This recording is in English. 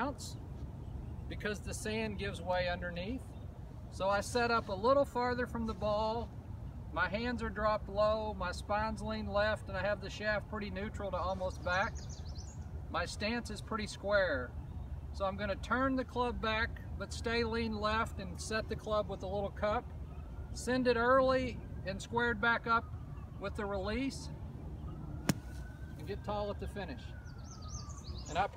bounce because the sand gives way underneath. So I set up a little farther from the ball. My hands are dropped low, my spine's lean left, and I have the shaft pretty neutral to almost back. My stance is pretty square. So I'm going to turn the club back, but stay lean left and set the club with a little cup. Send it early and squared back up with the release, and get tall at the finish. And I